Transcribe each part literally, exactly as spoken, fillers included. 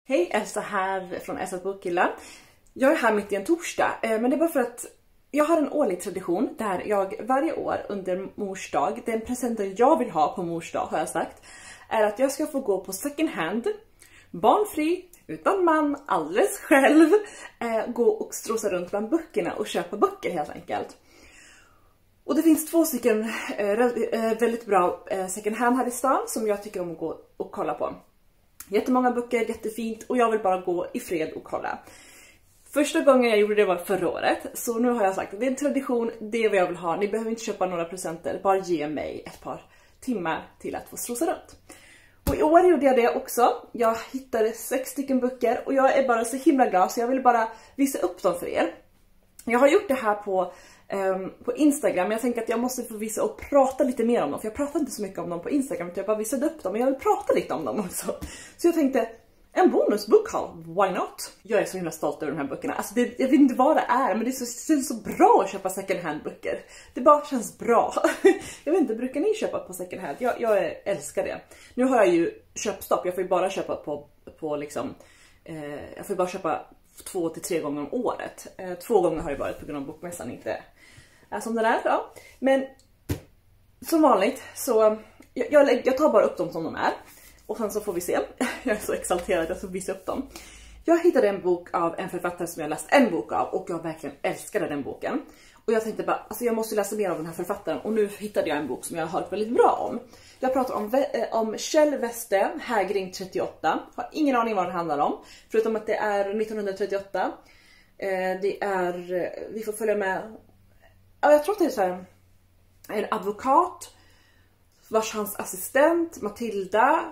Hej, Elsa här från Elsas Bokhylla. Jag är här mitt i en torsdag, men det är bara för att jag har en årlig tradition där jag varje år under mors dag, den presenten jag vill ha på mors dag har jag sagt, är att jag ska få gå på second hand, barnfri, utan man, alldeles själv, gå och strosa runt bland böckerna och köpa böcker helt enkelt. Och det finns två stycken väldigt bra second hand här i stan som jag tycker om att gå och kolla på. Jättemånga böcker, jättefint, och jag vill bara gå i fred och kolla. Första gången jag gjorde det var förra året, så nu har jag sagt att det är en tradition, det är vad jag vill ha. Ni behöver inte köpa några presenter, bara ge mig ett par timmar till att få strosa runt. Och i år gjorde jag det också. Jag hittade sex stycken böcker och jag är bara så himla glad, så jag vill bara visa upp dem för er. Jag har gjort det här på, um, på Instagram, men jag tänker att jag måste få visa och prata lite mer om dem. För jag pratar inte så mycket om dem på Instagram, utan jag bara visade upp dem, men jag vill prata lite om dem också. Så jag tänkte, en bonusbokhaul, why not? Jag är så himla stolt över de här böckerna. Alltså det, jag vet inte vad det är, men det, är så, det känns så bra att köpa second hand böcker. Det bara känns bra. Jag vet inte, brukar ni köpa på second hand? Jag, jag älskar det. Nu har jag ju köpstopp, jag får ju bara köpa på, på liksom, eh, jag får bara köpa två till tre gånger om året. Eh, två gånger har jag varit på grund av bokmässan, inte är som det där. Ja. Men som vanligt så, jag, jag, jag tar bara upp dem som de är. Och sen så får vi se. Jag är så exalterad att jag ska visa upp dem. Jag hittade en bok av en författare som jag läst en bok av. Och jag verkligen älskade den boken. Och jag tänkte bara, alltså jag måste läsa mer av den här författaren. Och nu hittade jag en bok som jag har hört väldigt bra om. Jag pratar om, om Kjell Weste, Hägring trettioåtta. Har ingen aning vad den handlar om. Förutom att det är nittonhundratrettioåtta. Det är, vi får följa med. Ja, jag tror att det är så här, en advokat. Vars hans assistent, Matilda.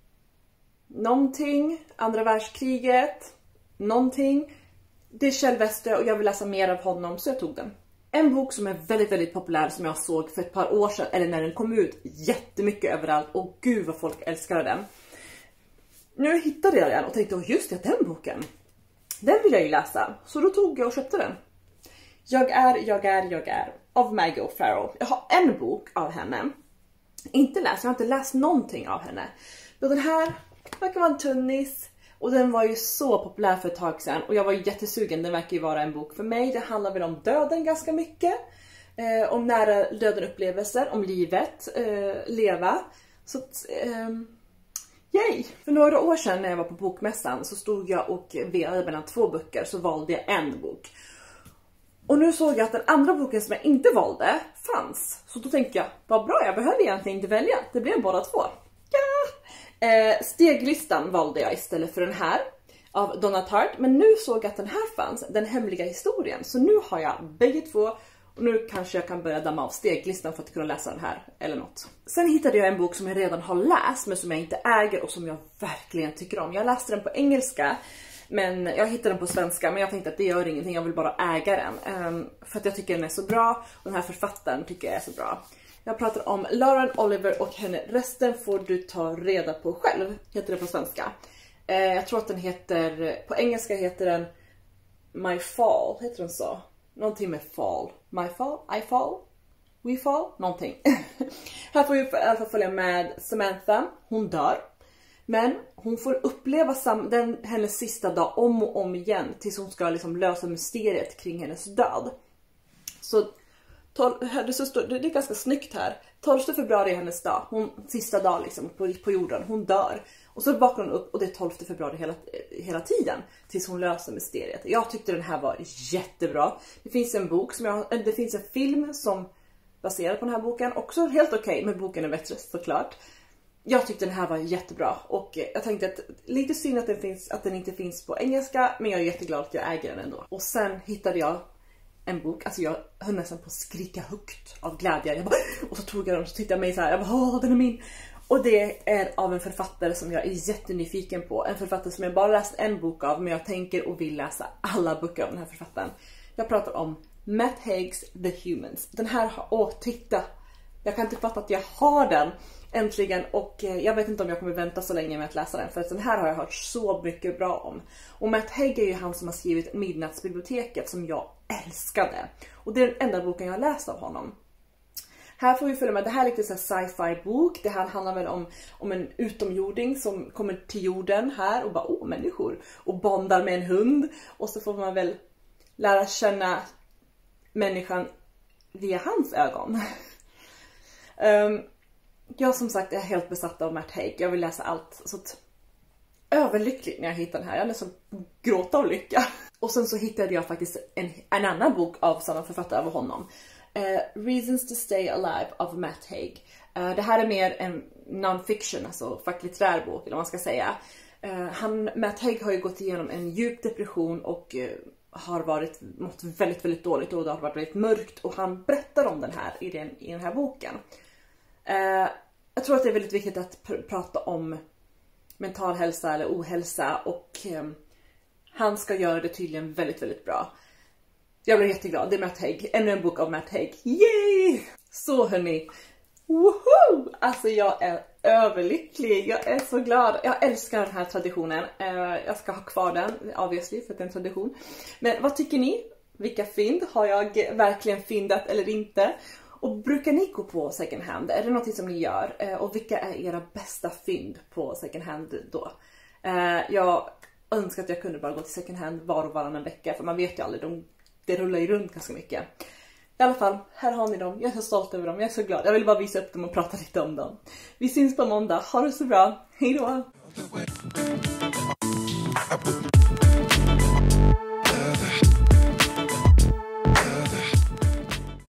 Någonting, andra världskriget, någonting. Det är Kjell Weste och jag vill läsa mer av honom, så jag tog den. En bok som är väldigt, väldigt populär som jag såg för ett par år sedan, eller när den kom ut, jättemycket överallt. Och gud vad folk älskade den. Nu hittade jag den och tänkte, oh just det, den boken. Den vill jag ju läsa, så då tog jag och köpte den. Jag är, jag är, jag är av Maggie O'Farrell. Jag har en bok av henne. Inte läst, jag har inte läst någonting av henne. Men den här verkar vara en tunnis. Och den var ju så populär för ett tag sedan. Och jag var jättesugen, den verkar ju vara en bok för mig. Det handlar väl om döden ganska mycket. Eh, om nära döden upplevelser, om livet, eh, leva. Så eh, yay! För några år sedan när jag var på bokmässan så stod jag och velade mellan två böcker, så valde jag en bok. Och nu såg jag att den andra boken som jag inte valde fanns. Så då tänkte jag, vad bra, jag behöver egentligen inte välja. Det blev båda två. Ja! Eh, Steglistan valde jag istället för den här av Donna Tartt. Men nu såg jag att den här fanns, Den hemliga historien. Så nu har jag bägge två. Och nu kanske jag kan börja damma av Steglistan för att kunna läsa den här eller något. Sen hittade jag en bok som jag redan har läst men som jag inte äger och som jag verkligen tycker om. Jag läste den på engelska. Men jag hittade den på svenska, men jag tänkte att det gör ingenting, jag vill bara äga den. Um, för att jag tycker den är så bra, och den här författaren tycker jag är så bra. Jag pratar om Lauren Oliver och henne, resten får du ta reda på själv, heter det på svenska. Uh, jag tror att den heter, på engelska heter den My Fall, heter den så? Någonting med fall. My Fall, I Fall, We Fall, någonting. Här får vi i alla fall följa med Samantha, hon dör. Men hon får uppleva sam den, hennes sista dag om och om igen tills hon ska liksom lösa mysteriet kring hennes död. Så det, så det är ganska snyggt här. tolfte februari är hennes dag. Hon, sista dag liksom på, på jorden. Hon dör. Och så vaknar hon upp och det är tolfte februari hela, hela tiden tills hon löser mysteriet. Jag tyckte den här var jättebra. Det finns en bok som jag, det finns en film som baserar på den här boken. Också helt okej, okay, men boken är bättre såklart. Jag tyckte den här var jättebra och jag tänkte att lite synd att den, finns, att den inte finns på engelska, men jag är jätteglad att jag äger den ändå. Och sen hittade jag en bok, alltså jag höll nästan på att skrika högt av glädje. Jag bara, och så tog jag den och så tittade jag mig så här, jag bara, åh den är min. Och det är av en författare som jag är jättenyfiken på. En författare som jag bara läst en bok av, men jag tänker och vill läsa alla böcker av den här författaren. Jag pratar om Matt Haig's The Humans. Den här, åh titta, jag kan inte fatta att jag har den. Äntligen, och jag vet inte om jag kommer vänta så länge med att läsa den, för att den här har jag hört så mycket bra om. Och Matt Haig är ju han som har skrivit Midnattsbiblioteket som jag älskade. Och det är den enda boken jag har läst av honom. Här får vi följa med, det här är lite så här sci-fi bok. Det här handlar väl om, om en utomjording som kommer till jorden här och bara, åh, människor. Och bondar med en hund. Och så får man väl lära känna människan via hans ögon. um, jag som sagt är helt besatt av Matt Haig. Jag vill läsa allt. Så att, överlycklig när jag hittade den här. Jag nästan gråta av lycka. Och sen så hittade jag faktiskt en, en annan bok av samma författare av honom. Uh, Reasons to Stay Alive av Matt Haig. Uh, det här är mer en non-fiction, alltså facklitterär bok eller vad man ska säga. Uh, han, Matt Haig har ju gått igenom en djup depression och uh, har varit, mått väldigt, väldigt dåligt och det har varit väldigt mörkt. Och han berättar om den här i den, i den här boken. Uh, jag tror att det är väldigt viktigt att pr- prata om mental hälsa eller ohälsa och um, han ska göra det tydligen väldigt, väldigt bra. Jag blev jätteglad. Det är Matt Haig. Ännu en bok av Matt Haig. Yay! Så hörni. Woho! Alltså jag är överlycklig. Jag är så glad. Jag älskar den här traditionen. Jag ska ha kvar den. Obviously, för att det är en tradition. Men vad tycker ni? Vilka fynd? Har jag verkligen fyndat eller inte? Och brukar ni gå på second hand? Är det något som ni gör? Och vilka är era bästa fynd på second hand då? Jag önskar att jag kunde bara gå till second hand var och varannan vecka. För man vet ju aldrig. De, det rullar ju runt ganska mycket. I alla fall, här har ni dem. Jag är så stolt över dem. Jag är så glad. Jag vill bara visa upp dem och prata lite om dem. Vi syns på måndag. Ha det så bra. Hej då!